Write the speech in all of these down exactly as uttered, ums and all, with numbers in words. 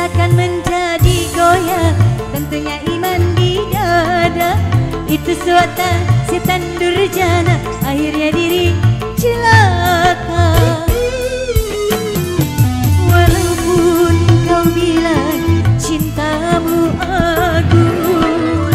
akan menjadi goyah, tentunya iman di dada. Itu suatu setan durjana, akhirnya diri celaka. Walaupun kau bilang cintamu agung,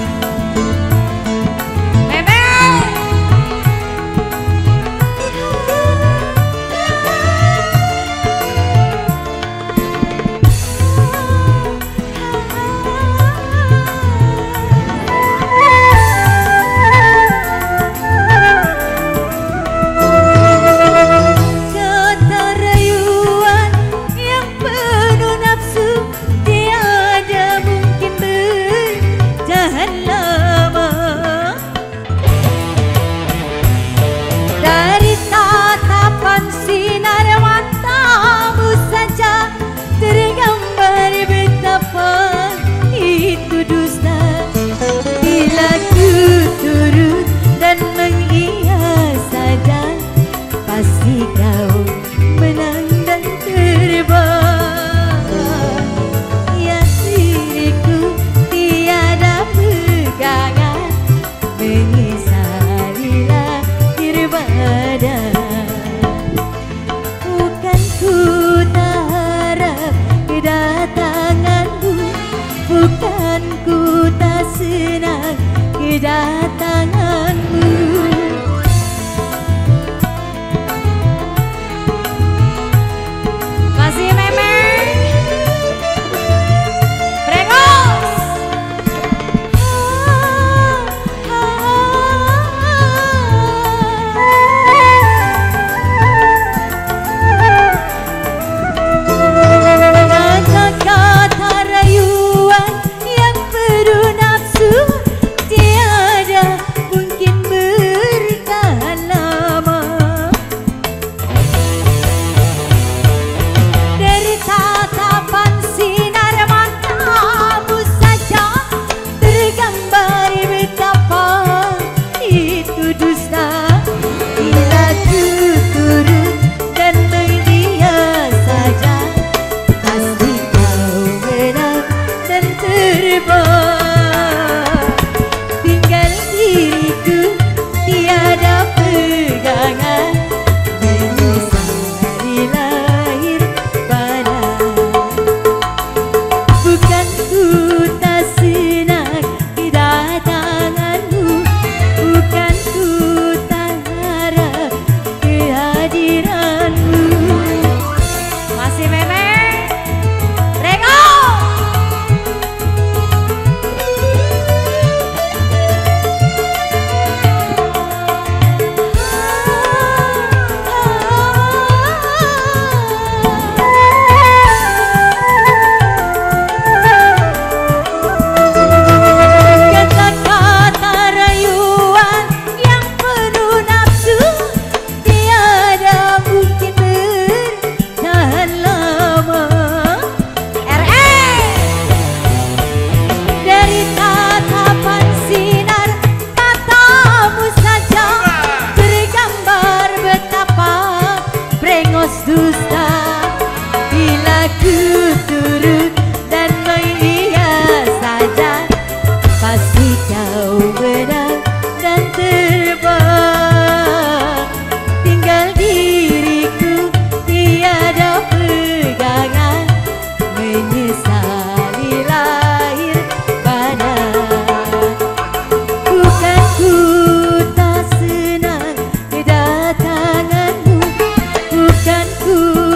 bukan ku tak senang kedatanganmu. Masih Memeng Brengos. Kata-kata rayuan yang penuh nafsu tiada mungkin bertahan lama. Dari tatapan sinar matamu saja tergambar betapa itu dusta. Bila ku turut dan mendiam saja, pasti kau menang dan terbang. Tinggal diriku tiada pegangan, menyesali lahir badan. Bukan ku tak senang kedatanganmu, bukan ku tak harap kehadiranmu. Masih Memeng Brengos. Kata-kata rayuan yang penuh nafsu tiada mungkin bertahan lama. R E Dari tatapan sinar matamu saja tergambar betapa brengos dusta. Bila ku turut dan mengiya saja, pasti kau menang dan terbang. Tinggal diriku tiada pegangan, menyesali lahir badan. Bukan ku tak senang kedatanganmu, bukan ku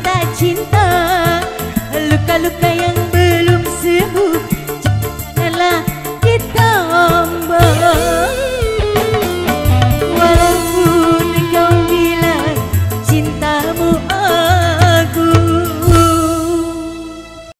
rasa cinta, luka-luka yang belum sembuh, janganlah kita omong.